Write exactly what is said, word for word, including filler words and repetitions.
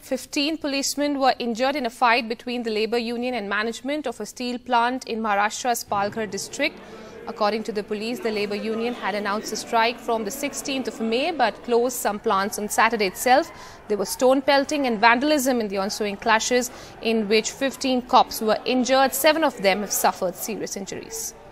fifteen policemen were injured in a fight between the labour union and management of a steel plant in Maharashtra's Palghar district. According to the police, the labour union had announced a strike from the sixteenth of May but closed some plants on Saturday itself. There was stone pelting and vandalism in the ensuing clashes, in which fifteen cops were injured. Seven of them have suffered serious injuries.